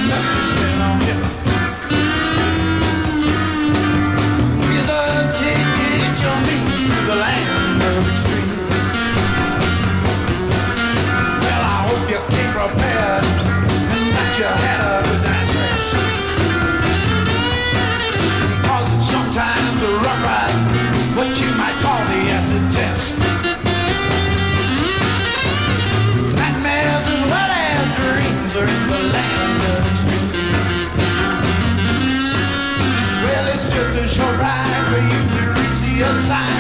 messaging on you. With a ticket, your means to the land of extreme. Well, I hope you came prepared and that you had a good night's rest. Cause it's sometimes a rough ride, what you might call the acid test. Nightmares as well as dreams are in the land of extreme. Well, it's just a short ride for you to reach the other side.